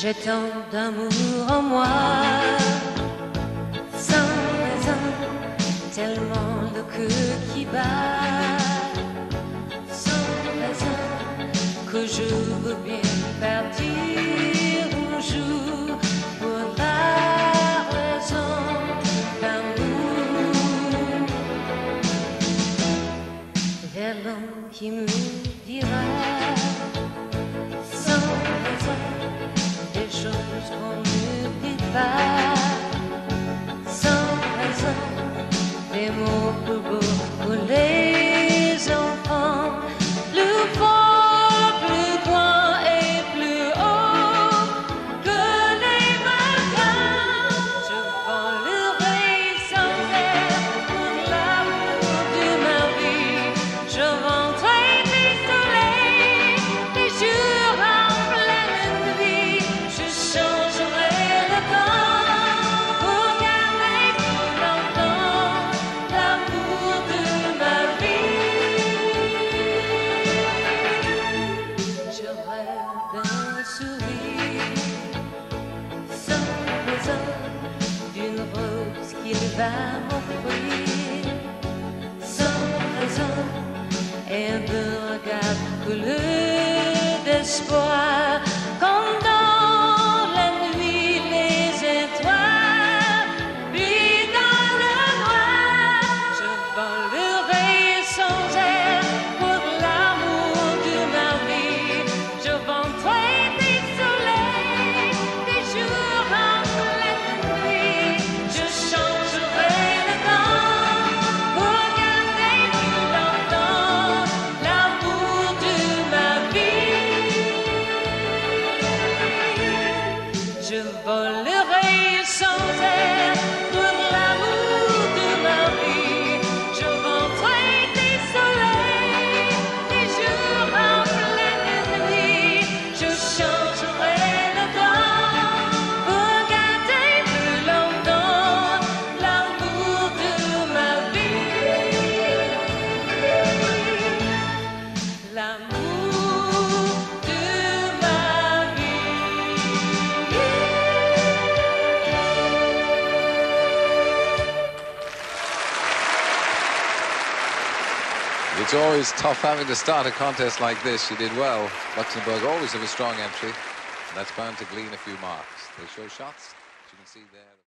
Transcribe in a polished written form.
J'ai tant d'amour en moi, sans raison, tellement le cœur qui bat, sans raison, que je veux bien partir un jour pour la raison d'amour. Vers l'homme qui me dira, sans raison, des choses qu'on ne dit pas, sans raison, des mots plus beaux pour les enfants, plus fort, plus grand et plus haut que les requins. Je volerai sans air pour l'amour de ma vie. Je vendrai des soleils, des jours en pleine nuit. Je changerai le temps pour garder plus longtemps l'amour de ma vie. Je rêve d'un sourire sans raison, d'une rose qu'il va m'offrir, sans raison, et d'un regard couleur d'espoir, comme dans la nuit les étoiles brillent dans le noir. Je volerai sans air pour l'amour de ma vie. Je vendrai des soleils, des jours en pleine nuit. Je changerai le temps pour garder plus longtemps l'amour de ma vie. Je volerai sans air pour l'amour de ma vie. Je vendrai des soleils, des jours en pleine nuit. Je changerai le temps pour garder plus longtemps l'amour de ma vie. L'amour de ma vie. It's always tough having to start a contest like this. She did well. Luxembourg always have a strong entry, and that's bound to glean a few marks. They show shots, as you can see there.